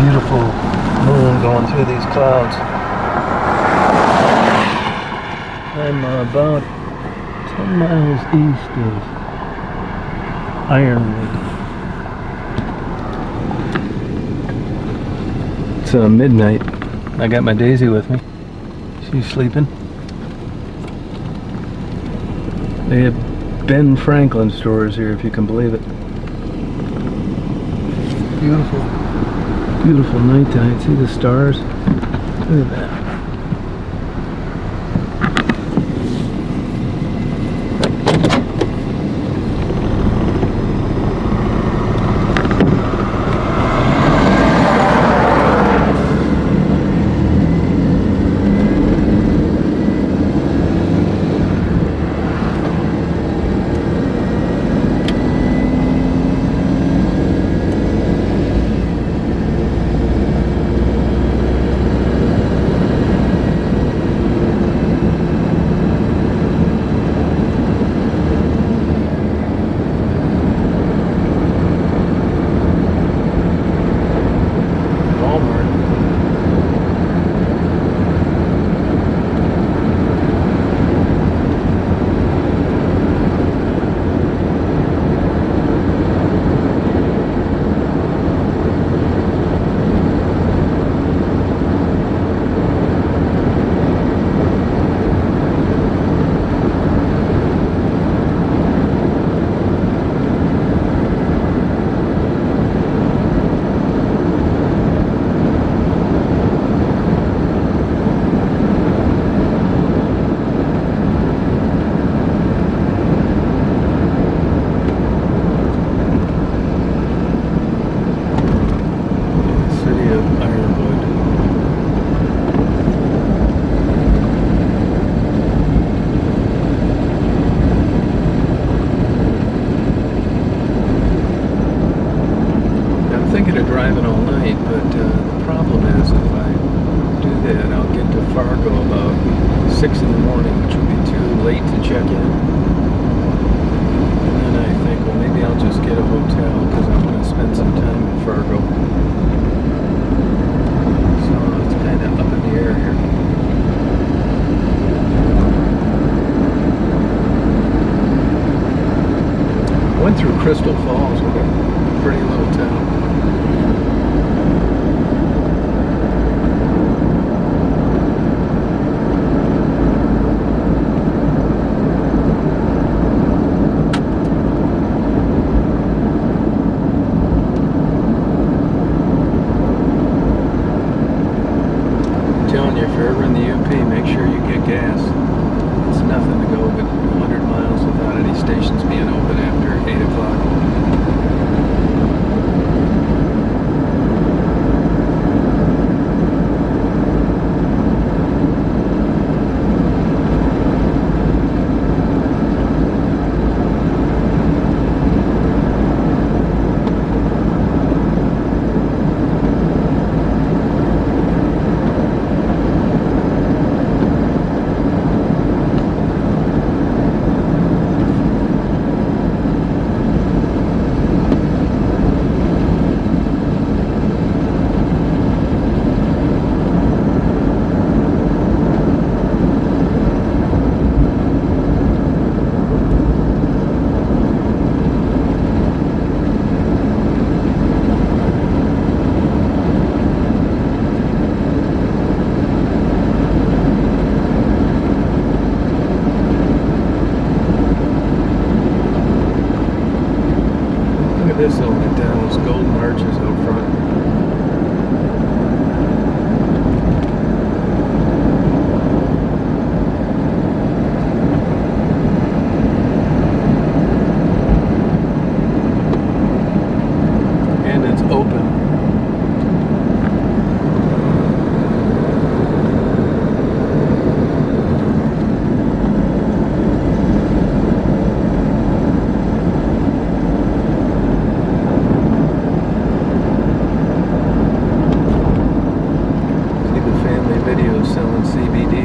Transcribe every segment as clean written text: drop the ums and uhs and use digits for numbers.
beautiful moon going through these clouds. I'm about 10 miles east of Ironwood. It's midnight. I got my Daisy with me. She's sleeping. They have Ben Franklin stores here, if you can believe it. Beautiful, beautiful nighttime. See the stars? Look at that. Driving all night, but the problem is if I do that, I'll get to Fargo about 6 in the morning, which will be too late to check in. And then I think, well, maybe I'll just get a hotel because I'm going to spend some time in Fargo. So it's kind of up in the air here. Went through Crystal Falls, what a pretty little town. If you're ever in the UP, make sure you get gas. It's nothing to go but 100 miles without any stations being open after 8 o'clock. This element down, those golden arches out front. And it's open. Selling CBD.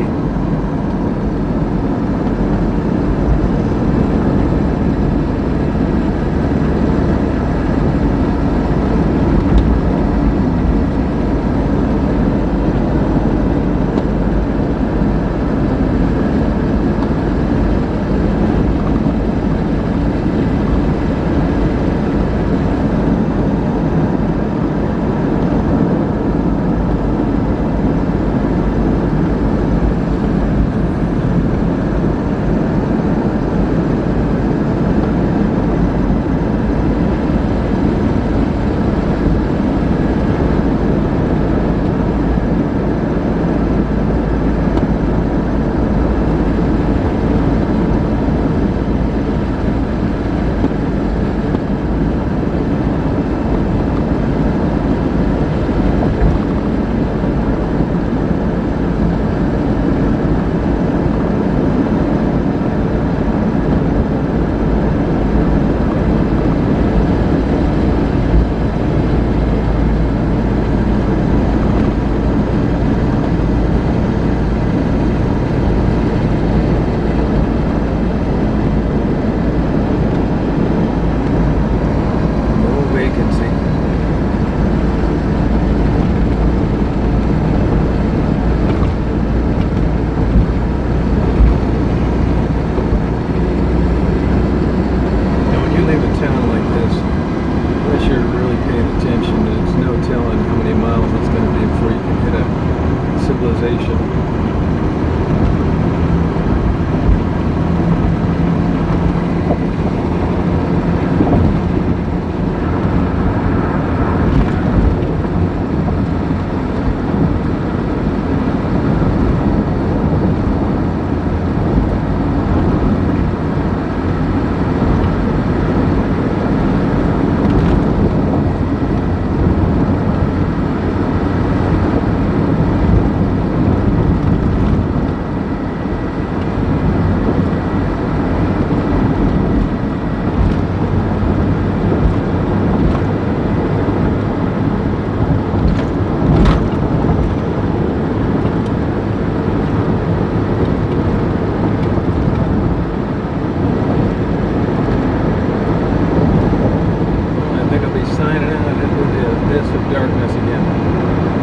abyss of darkness again.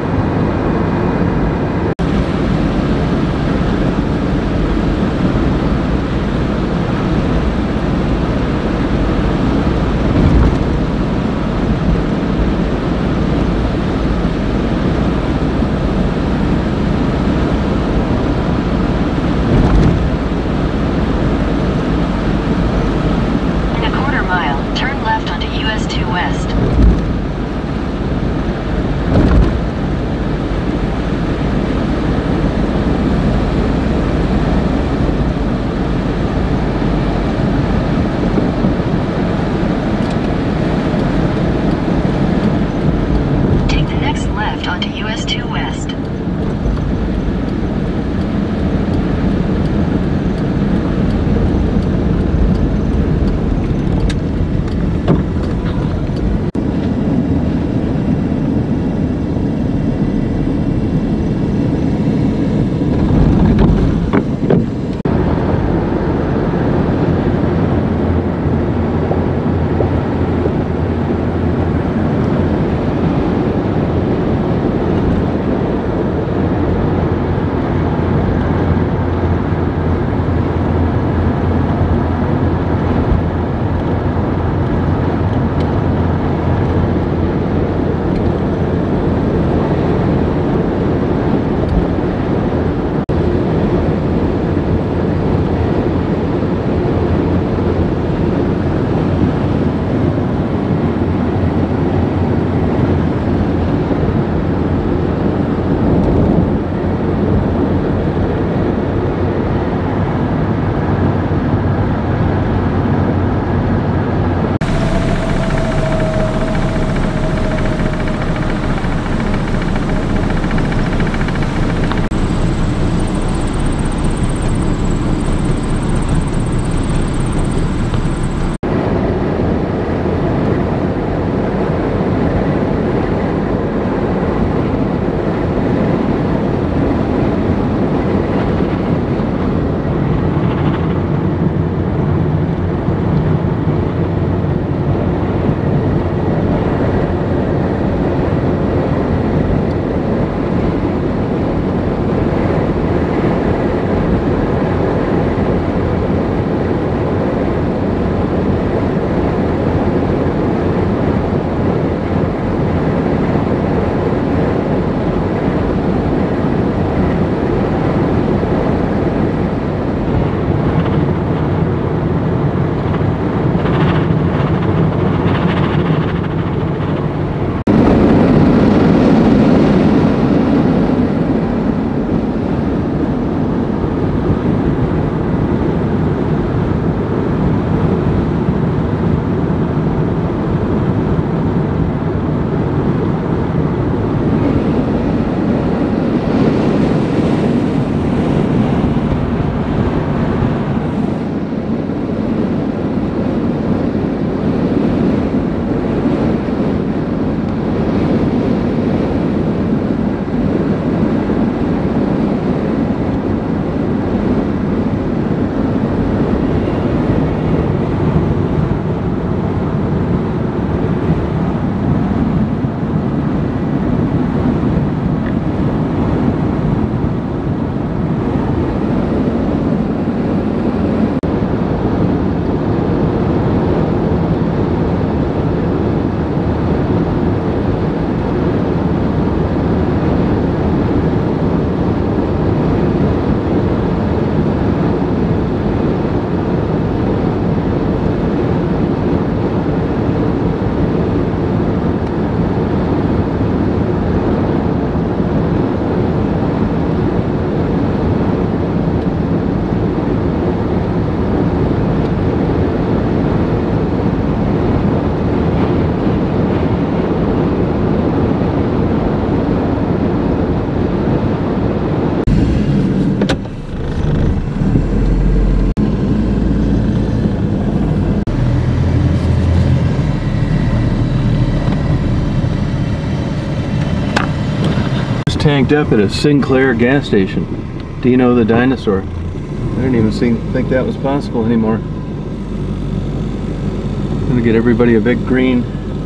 Tanked up at a Sinclair gas station. Dino the dinosaur. I didn't even think that was possible anymore. I'm gonna get everybody a big green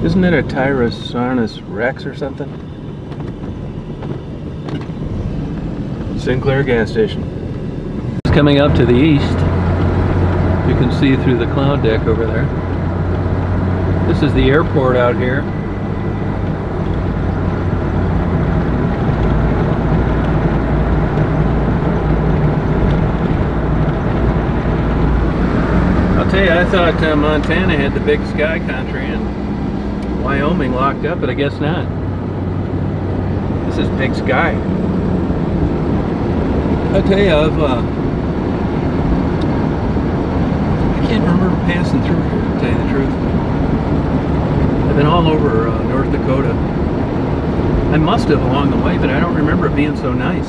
Isn't it a Tyrannosaurus Rex or something? Sinclair gas station. It's coming up to the east. You can see through the cloud deck over there. This is the airport out here. I'll tell you, I thought Montana had the big sky country and Wyoming locked up, but I guess not. This is big sky. I'll tell you, I can't remember passing through here, to tell you the truth. I've been all over North Dakota. I must have along the way, but I don't remember it being so nice.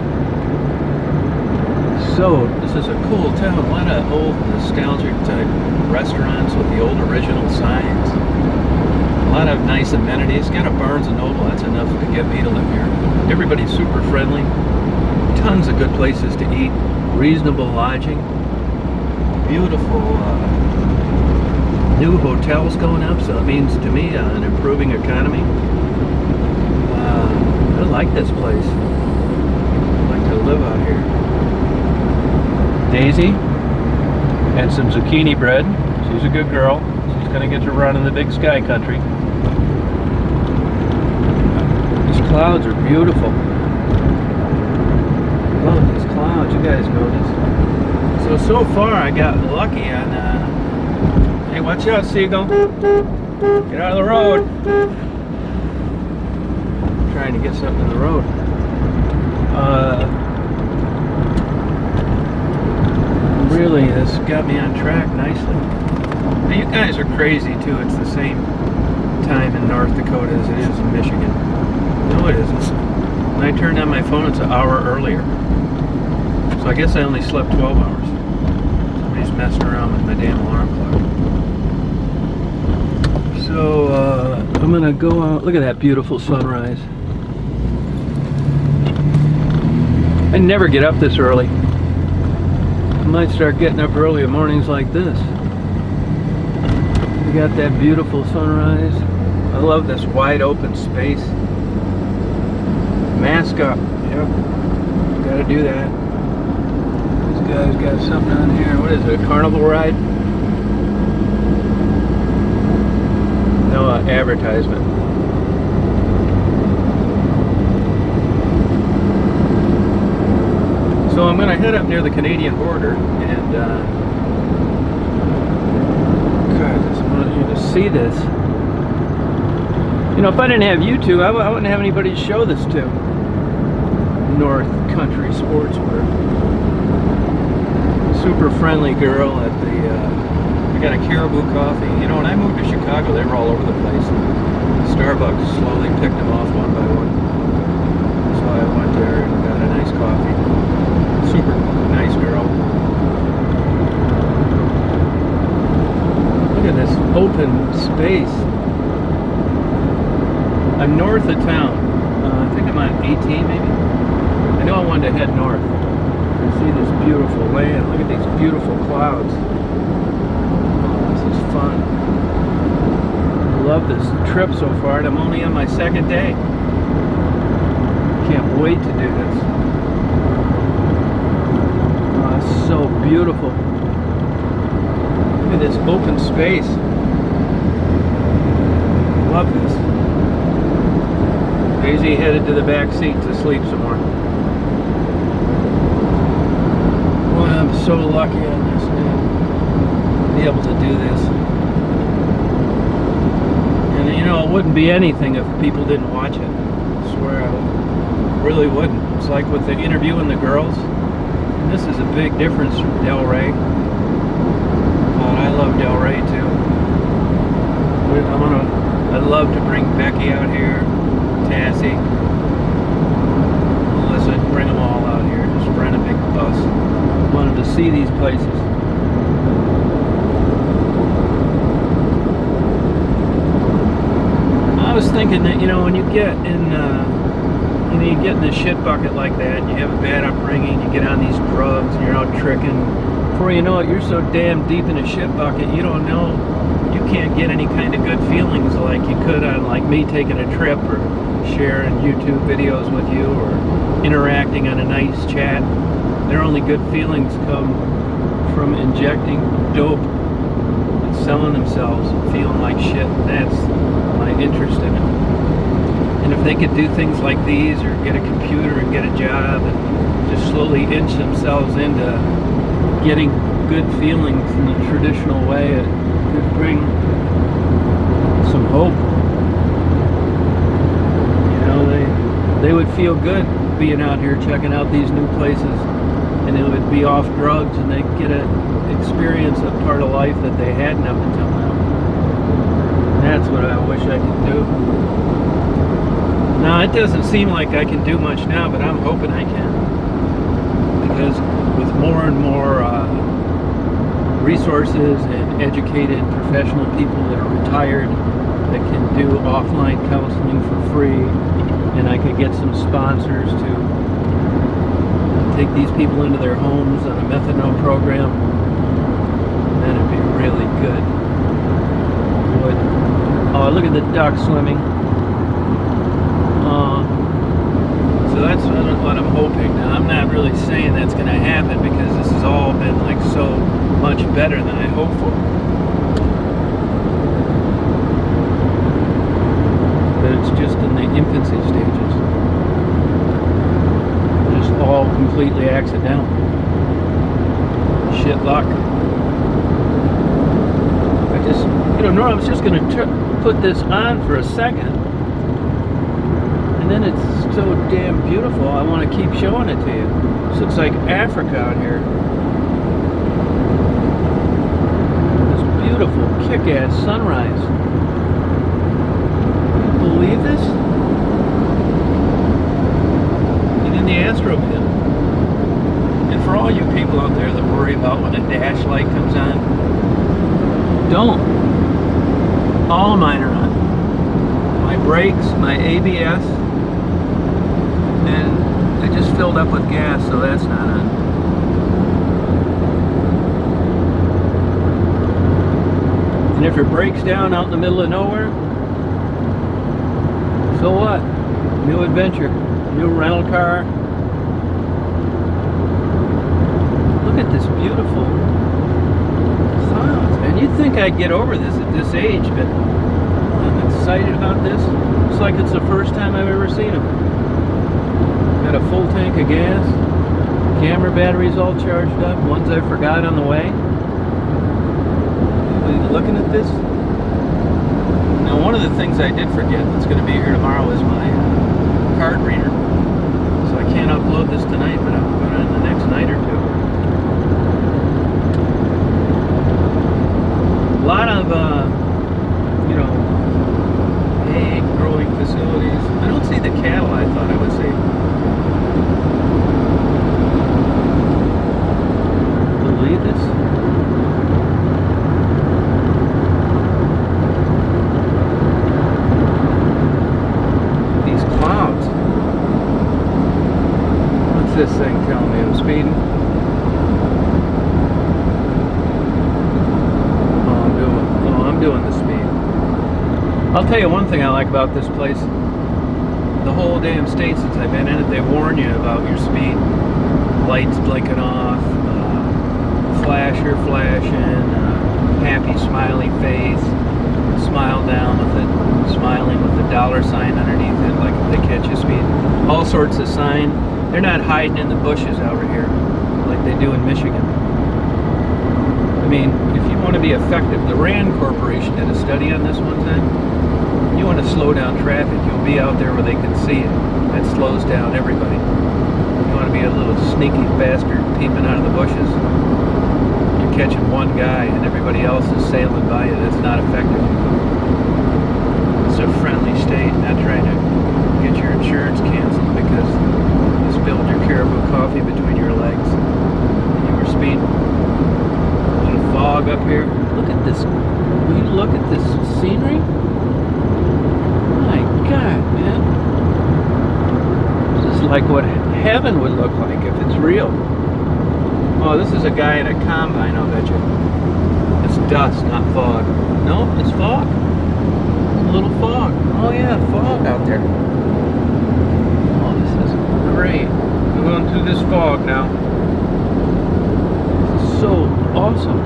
So, this is a cool town. A lot of old nostalgic type restaurants with the old original signs. A lot of nice amenities. Got a Barnes & Noble. That's enough to get me to live here. Everybody's super friendly. Tons of good places to eat. Reasonable lodging. Beautiful new hotels going up. So it means to me an improving economy. I like this place. I like to live out here. Daisy and some zucchini bread. She's a good girl. She's going to get to run in the big sky country. These clouds are beautiful. Love these clouds. You guys know this. So far I got lucky on hey, watch out, seagull. Get out of the road. I'm trying to get something in the road. Really, this got me on track nicely. Now, you guys are crazy too. It's the same time in North Dakota as it is in Michigan. No, it isn't. When I turned on my phone, it's an hour earlier. So I guess I only slept 12 hours. Somebody's messing around with my damn alarm clock. So I'm gonna go out. Look at that beautiful sunrise. I never get up this early. I might start getting up early in mornings like this. We got that beautiful sunrise. I love this wide open space. Mask up. Yep. Gotta do that. This guy's got something on here. What is it? A carnival ride? No, advertisement. So I'm going to head up near the Canadian border, and God, I just want you to see this. You know, if I didn't have you two, I wouldn't have anybody to show this to. North Country Sportswear. Super friendly girl at the, we got a Caribou coffee. You know, when I moved to Chicago, they were all over the place. Starbucks slowly picked them off one by one. So I went there and got a nice coffee. Super nice girl. Look at this open space. I'm north of town. I think I'm on 18 maybe. I know I wanted to head north. You see this beautiful land. Look at these beautiful clouds. Oh, this is fun. I love this trip so far, and I'm only on my second day. Can't wait to do this. So beautiful. Look at this open space. Love this. Daisy headed to the back seat to sleep some more. Boy, I'm so lucky on this, man. To be able to do this. And you know, it wouldn't be anything if people didn't watch it. I swear I really wouldn't. It's like with the interviewing the girls. This is a big difference from Delray. I love Delray too. I'd love to bring Becky out here, Tassie, Melissa, bring them all out here. Just rent a big bus. I wanted to see these places. I was thinking that, you know, when you get in you get in a shit bucket like that, you have a bad upbringing, you get on these drugs, and you're out tricking. Before you know it, you're so damn deep in a shit bucket, you don't know you can't get any kind of good feelings like you could on like me taking a trip or sharing YouTube videos with you or interacting on a nice chat. Their only good feelings come from injecting dope and selling themselves and feeling like shit. That's my interest in it. And if they could do things like these or get a computer and get a job and just slowly inch themselves into getting good feelings in the traditional way, it could bring some hope. You know, they would feel good being out here checking out these new places, and it would be off drugs, and they'd get to experience a part of life that they hadn't up until now. And that's what I wish I could do. Now, it doesn't seem like I can do much now, but I'm hoping I can. Because with more and more resources and educated professional people that are retired that can do offline counseling for free, and I could get some sponsors to take these people into their homes on a methadone program, then it'd be really good. Oh, look at the duck swimming. So that's what I'm hoping. Now, I'm not really saying that's going to happen because this has all been like so much better than I hoped for. But it's just in the infancy stages. Just all completely accidental. Shit luck. I just, you know, Nora, I was just going to put this on for a second. And then it's so damn beautiful, I want to keep showing it to you. This looks like Africa out here. This beautiful, kick-ass sunrise. Can you believe this? And in the Astropin. And for all you people out there that worry about when a dash light comes on, don't. All mine are on. My brakes, my ABS, and I just filled up with gas, so that's not on. And if it breaks down out in the middle of nowhere, so what? New adventure, new rental car. Look at this beautiful clouds, man. You'd think I'd get over this at this age, but I'm excited about this. It's like it's the first time I've ever seen them. Got a full tank of gas, camera batteries all charged up, ones I forgot on the way. Are you looking at this? Now, one of the things I did forget that's going to be here tomorrow is my card reader. So I can't upload this tonight, but I'll put it in the next night or two. A lot of, you know, egg growing facilities. I don't see the cattle I thought I would see. Believe this? These clouds. What's this thing telling me? I'm speeding. I'm doing the speed. I'll tell you one thing I like about this place. The whole damn state since I've been in it, they warn you about your speed. Lights blinking off, flasher flashing, happy smiley face, smile down with it, smiling with the $sign underneath it, like if they catch you speed. All sorts of sign. They're not hiding in the bushes over here like they do in Michigan. I mean, if you want to be effective, the Rand Corporation did a study on this one time. You want to slow down traffic, you'll be out there where they can see it. That slows down everybody. You want to be a little sneaky bastard peeping out of the bushes. You're catching one guy and everybody else is sailing by you. That's not effective. It's a friendly state, not trying to get your insurance canceled because you spilled your Caribou coffee between your legs and you were speeding. A little fog up here. Look at this. Will you look at this scenery? My God, man. This is like what heaven would look like if it's real. Oh, this is a guy in a combine, I'll bet you. It's dust, not fog. No, it's fog. It's a little fog. Oh yeah, fog out there. Oh, this is great. We're going through this fog now. This is so awesome.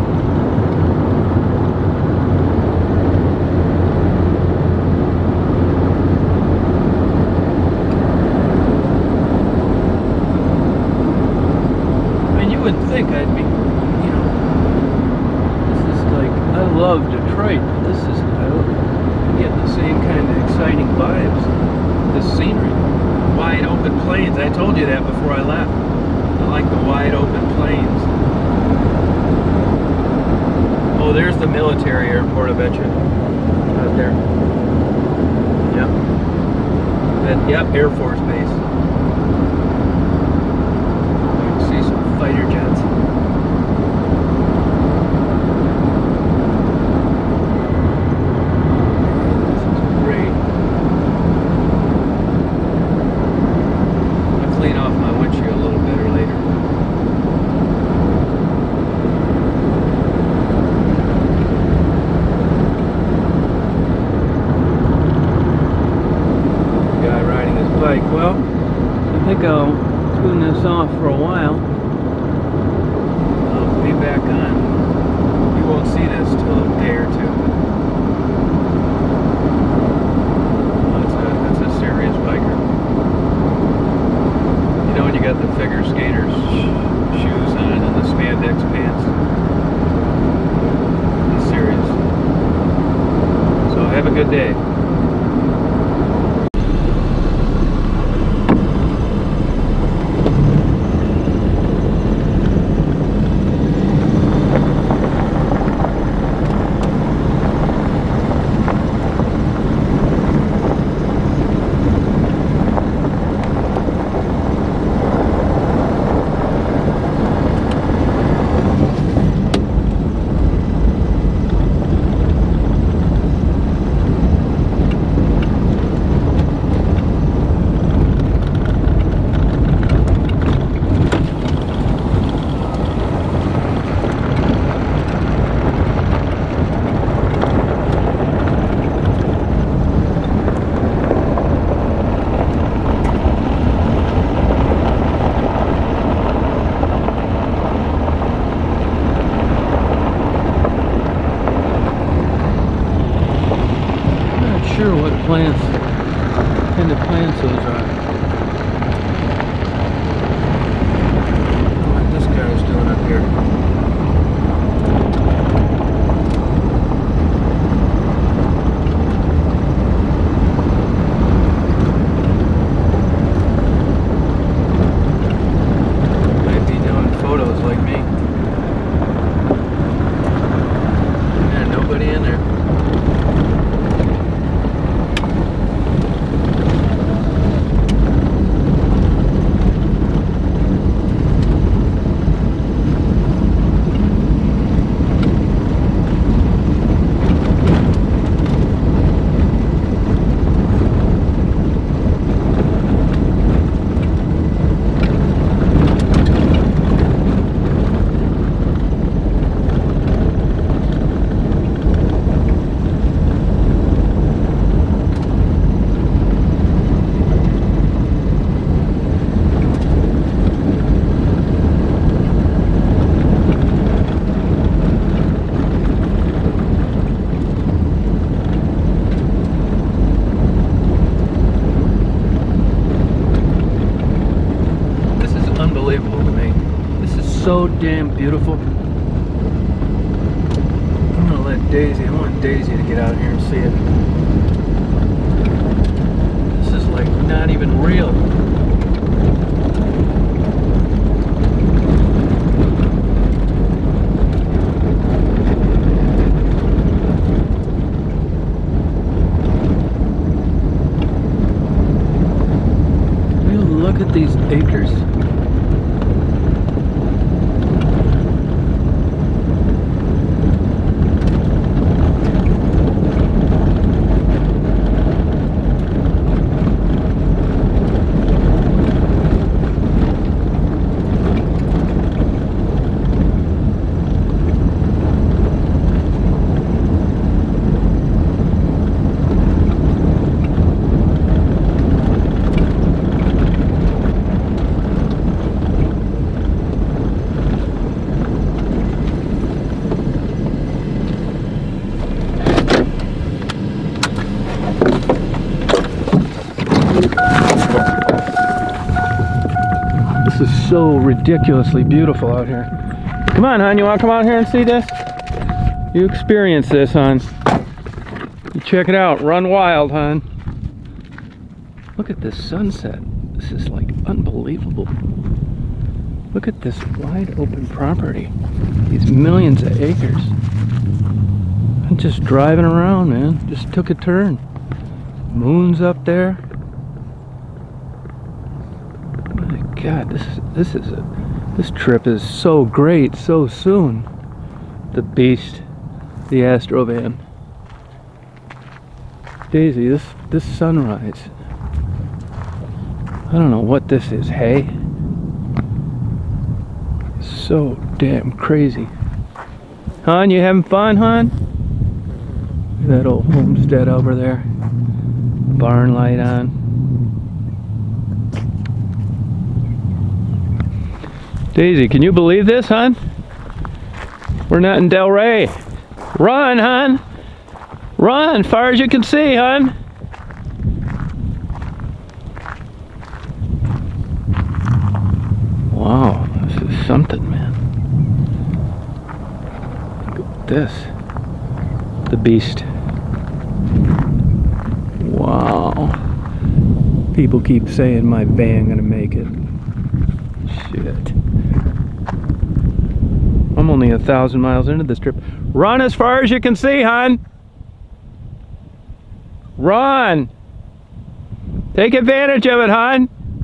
You would think I'd be, you know, this is like, I love Detroit, but this is, I'm getting the same kind of exciting vibes. This scenery, wide open plains. I told you that before I left. I like the wide open plains. Oh, there's the military airport, I bet you. Out there. Yep. Yep, Air Force Base. Fighter jets. This is great. I'll clean off my windshield a little better later. Guy riding his bike. Well, I think I'll tune this off for a while. Back on. You won't see this till a day or two. That's a serious biker. You know when you got the figure skaters shoes on and the spandex pants? He's serious. So have a good day. Sure what plants, kind of plants those are. What this guy's doing up here. Might be doing photos like me. Yeah, nobody in there. Unbelievable to me. This is so damn beautiful. I'm gonna let Daisy, I want Daisy to get out here and see it. This is like not even real. Look at these acres. This is so ridiculously beautiful out here. Come on, hon, you want to come out here and see this? You experience this, hon. You check it out. Run wild, hon. Look at this sunset. This is like unbelievable. Look at this wide open property. These millions of acres. I'm just driving around, man. Just took a turn. Moon's up there. My God, this trip is so great so soon. The beast, the Astrovan. Daisy, this sunrise. I don't know what this is, hay? So damn crazy. Hon, you having fun, hon? Look at that old homestead over there. Barn light on. Daisy, can you believe this, hon? We're not in Del Rey. Run, hon! Run, far as you can see, hon! Wow, this is something, man. Look at this. The beast. Wow. People keep saying my van gonna make it. Shit. I'm only 1,000 miles into this trip. Run as far as you can see, hon. Run. Take advantage of it, hon.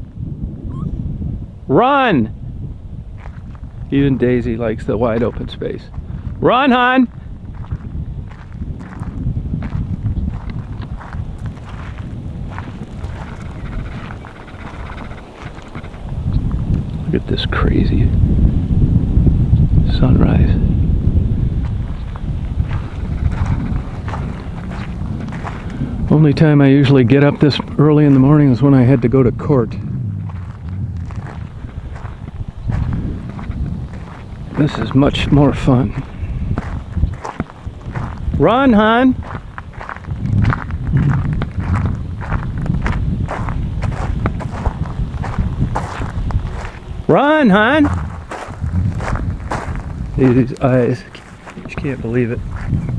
Run. Even Daisy likes the wide open space. Run, hon. Look at this crazy sunrise. Only time I usually get up this early in the morning is when I had to go to court. This is much more fun. Run, hon! Run, hon! These eyes, you can't believe it.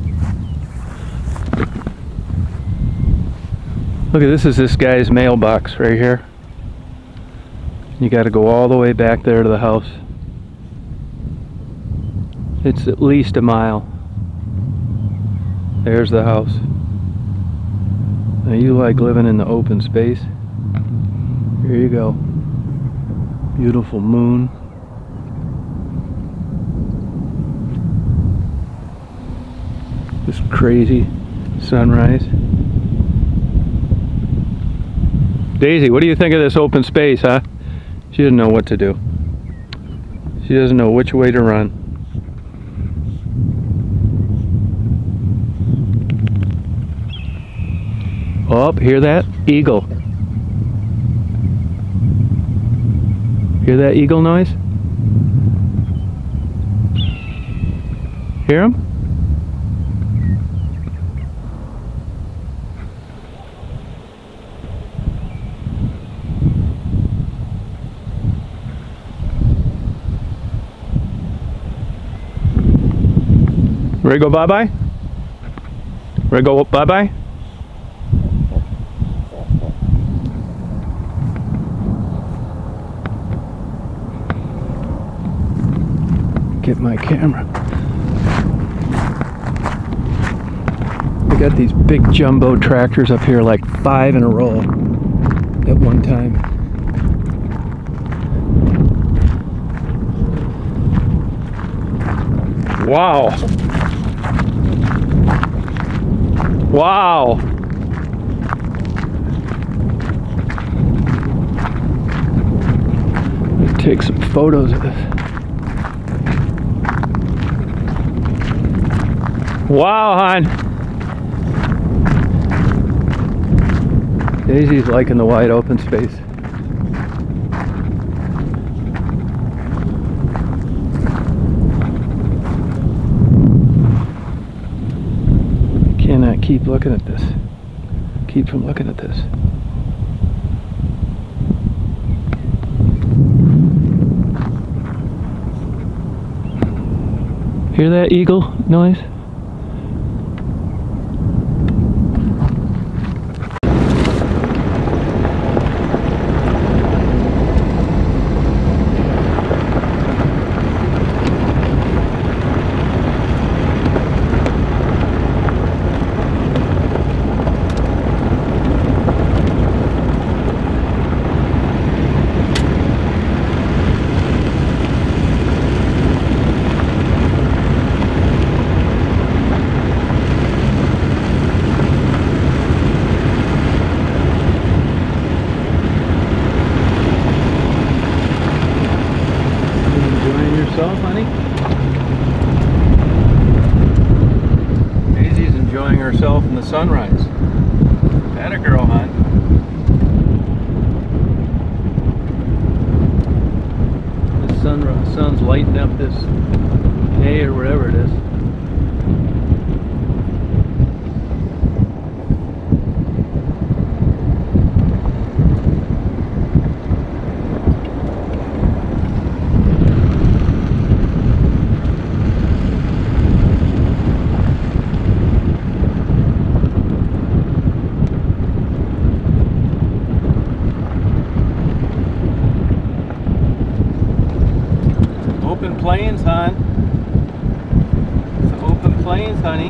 Look at this guy's mailbox right here. You got to go all the way back there to the house. It's at least a mile. There's the house. Now you like living in the open space? Here you go. Beautiful moon. This crazy sunrise. Daisy, what do you think of this open space, huh? She doesn't know what to do. She doesn't know which way to run. Oh, hear that? Eagle. Hear that eagle noise? Hear him? Ready to go bye-bye? Ready to go bye-bye? Get my camera. They got these big jumbo tractors up here, like 5 in a row at one time. Wow. Wow. Let's take some photos of this. Wow, hon. Daisy's liking the wide open space. Cannot keep looking at this. Keep from looking at this. Hear that eagle noise? Honey? Daisy's enjoying herself in the sunrise. Atta girl, hon. The sun's lighting up this hay or whatever it is. Open plains, hon. It's open plains, honey.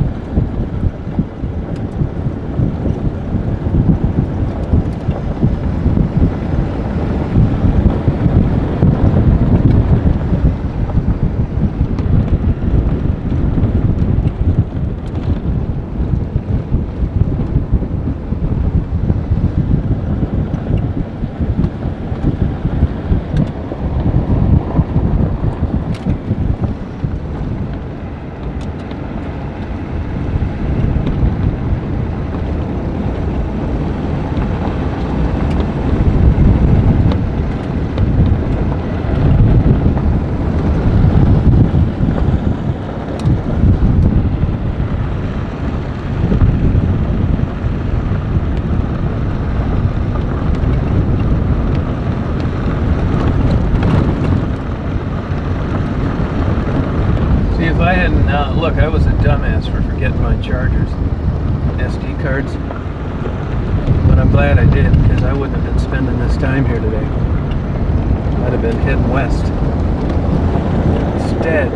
If I hadn't, look, I was a dumbass for forgetting my chargers, SD cards, but I'm glad I did, because I wouldn't have been spending this time here today. I'd have been heading west. Instead,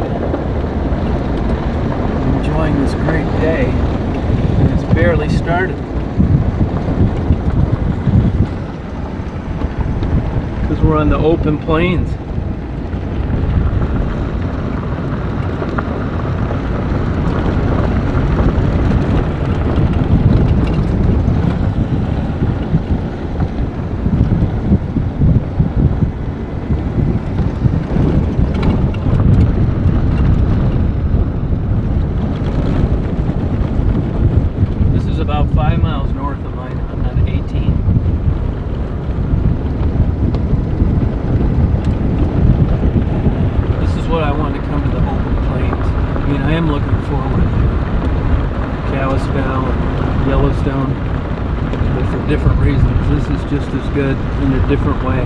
I'm enjoying this great day, and it's barely started. Because we're on the open plains. About 5 miles north of mine on 18. This is what I want to come to the open plains. I mean, I am looking forward to Kalispell and Yellowstone, but for different reasons. This is just as good in a different way.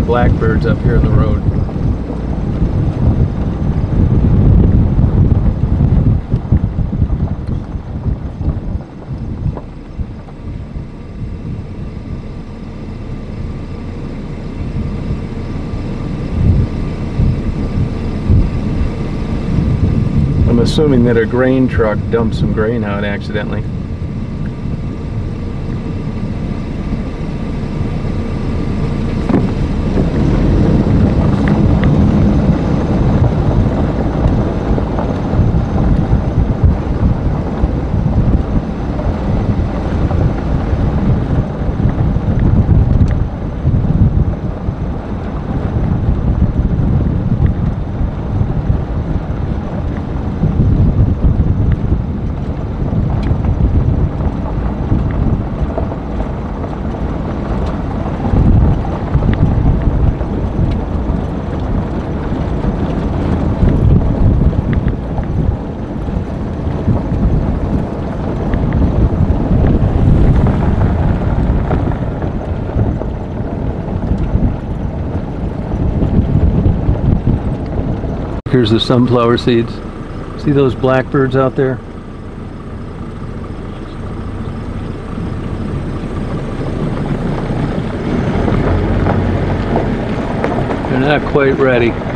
blackbirds up here in the road. I'm assuming that a grain truck dumped some grain out accidentally. Here's the sunflower seeds. See those blackbirds out there? They're not quite ready.